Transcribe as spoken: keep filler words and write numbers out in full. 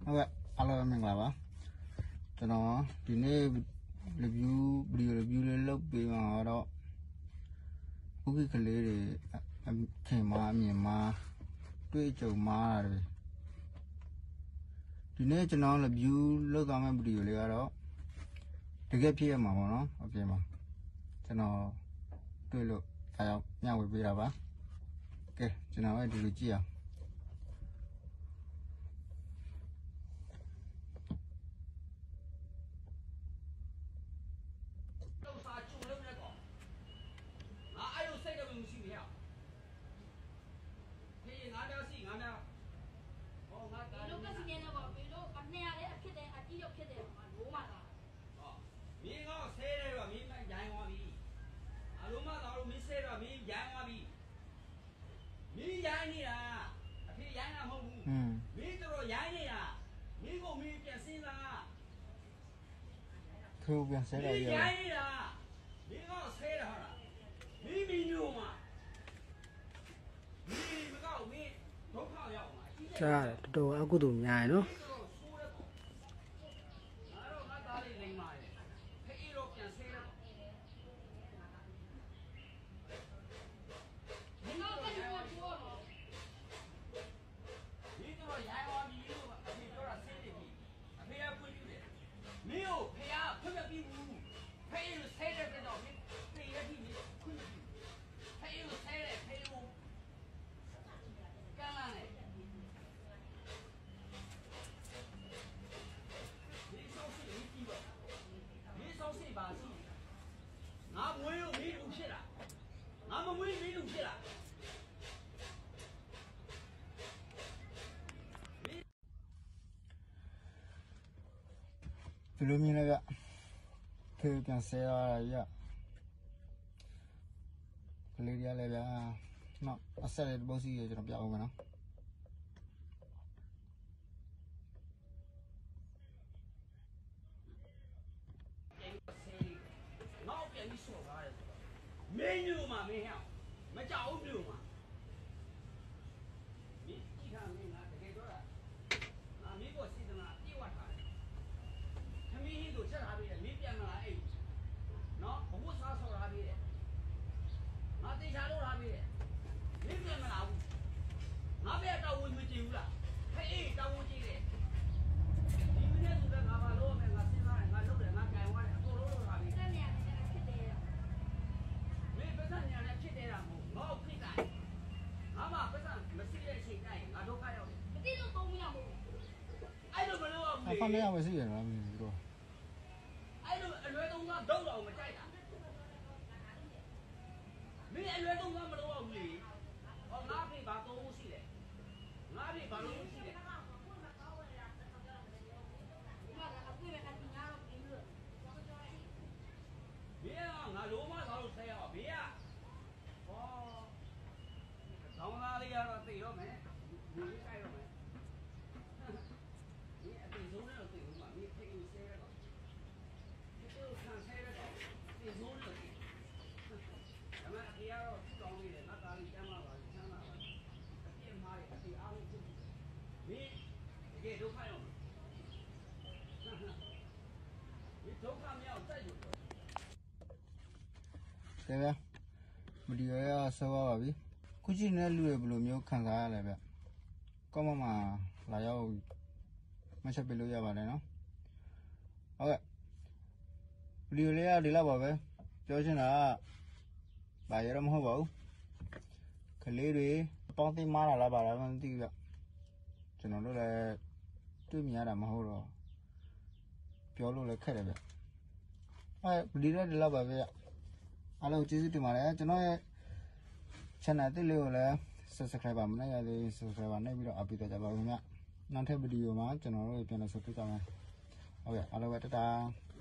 Okay, hello, mình là bà. Cho nó thì nên review video review lên bị mà đó. Cũng cái lấy để em khi mà mình màတွေ့chỗ mà rồi. Thì nên cho nó review lớp cái mấy video lấy đó. Thì cái phía mà nó, ok mà. Cho nóတွေ့လို့ဒါကြောင့်ညဝေပေးတာပါကဲကျွန်တော်အဲ့ဒီလိုကြည့်အောင်တော့စာချုံလုံးနဲ့တော့ငါအဲ့လိုစိတ်တော့မရှိဘူးဟဲ့ဖေးငါးများစီငါးများဟောငါတားလို့ကစီနေတော့ဖေးလို့အနေရတဲ့အဖြစ်တဲ့အတိရောက်ဖြစ်တယ်ငါလုံးမလားဟောမင်းကဆဲတယ်တော့မင်းကရိုင်းသွားပြီအလုံးမသားလို့မင်းဆဲတော့မင်းရိုင်းသွားပြီမင်းရိုင်းနေတာအဖေရိုင်းတာမဟုတ်ဘူးမင်းတို့ရိုင်းနေတာမင်းကိုမင်းပြန်စင်းလားသူပြန်ဆဲလိုက်ရရိုင်းနေတာမင်းကဆဲတာဟာလားမင်းမင်းတို့မှာမင်းမကောက်မင်းဒုက္ခရောက်မှာကြားတယ်တော်တော်အကုသို့များရနော်မင်းတို့ဖះဖွင့်မပြီးဘူးဖះလို့ဆဲတဲ့တော့မင်းဖះရပြီမင်းခွင့်မပြီးဖះလို့ဆဲတဲ့ဖះလို့ကမ်းလာတယ်မင်းဆောက်စီပြီးပါမင်းဆောက်စီပါစီငါမွေးလို့မင်းလူဖြစ်လားငါမမွေးမင်းလူဖြစ်လားဒီလိုမြင်လိုက်သူပြန်ဆဲရရကလေးရလဲဗျာနော်အဆက်လေးပုတ်စီရကျွန်တော်ပြအောင်မယ်နော်နောက်ပြန်ပြီးဆော့ထားတယ်မင်းညို့မှာမင်းဟဲ့မကြောက်ဘူးညို့မှာမင်းကြည့်ထားမင်းငါတကယ်တော့ငါမင်းကိုစိတ်တနာပြေးဝတ်ထားတယ်သမီးဟင်းတို့ချက်ထားပြီးတယ်မင်းပြန်မလာအဲ့နော်ဘဝစားဆော်ထားပြီးတယ်ငါတေချာလို့ထားပြီးတယ်မင်းပြန်မလာဘူးငါပဲတောင်းဝင်မကြည့်ဘူးလားဟဲ့အေးတောင်းဝင်ကြည့်တယ်ဒီမင်းတို့ကငါဘာလို့လဲငါစဉ်းစားတယ်ငါလုပ်တယ်ငါကြိုင်သွားတယ်အကုန်လုံးလုပ်ထားပြီးတယ်နေရာနဲ့ဖြစ်တယ်မင်းပတ်စံညာနဲ့ဖြစ်တယ်တာမဟုတ်ငါ့ကိုဖိတိုင်းငါမှပတ်စံမရှိတဲ့အချိန်တိုင်းငါဒုက္ခရောက်တယ်မသိလို့ပုံမရဘူးအဲ့လိုမလုပ်အောင်အဖမရမရှိရနော်မြင်ပြီးတော့အဲ့လိုအလွယ်သုံးသားဒုတ်တော်မကြိုက်တာမင်းအလွယ်သုံးသားမလုပ်အောင်လေဟောငါဖေးဘာသုံးဖို့ရှိတယ်ငါဖေးဘာလုပ်ဖို့ရှိတယ်ဘေးကငါလုံးမသာလို့ဆဲရအောင်ဘေးကဟောတောင်းသားလေးကတော့သိတော့မယ်ဒီလေးကြိုက်တော့မယ်ဒီအပြင်ဆုံးနဲ့တော့သိဦးမှာမင်းဖိတ်လို့ဆဲရတော့ဒီလိုဆန်ဆဲရတော့ဒီဆုံးနဲ့သိဒါမှအရာတော့တောင်းနေတယ်ငါသားလေးကျမ်းလာပါကျမ်းလာပါအပြည့်မားတယ်အပြည့်အားလုံးသိမင်းတကယ်ဒုက္ခရောက်မှာဒီဒုက္ခမြောက်တိုက်လို့ကဲဗျာဗီဒီယိုရဆောပါပြီခုကြည့်နေလူတွေဘယ်လိုမျိုးခံစားရလဲဗျကောမမှာလာရောက်မချက်ပေးလို့ရပါတယ်နော်ဟုတ်ကဲ့ဗီဒီယိုလေးကဒီလောက်ပါပဲပြောချင်တာကဘာရမဟုတ်ပါဘူးကလေးတွေပေါင်းသိမားတာလားပါလားမသိဘူးဗျကျွန်တော်တို့လည်းတွေ့မြင်ရတာမဟုတ်တော့ပြောလို့လည်းခက်တယ်ဗျအဲဗီဒီယိုဒီလောက်ပါပဲအားလုံးကျေးဇူးတင်ပါတယ်ကျွန်တော်ရဲ့ channel တစ်လေးကိုလည်း subscribe မလုပ်ရသေး subscribe နဲ့ပြီးတော့အပိတော့ကြပါဦးခင်ဗျနောက်ထပ်ဗီဒီယိုမှာကျွန်တော်တို့ပြန်လည်ဆက်တွေ့ကြမယ်ဟုတ်ကဲ့အားလုံးပဲတတား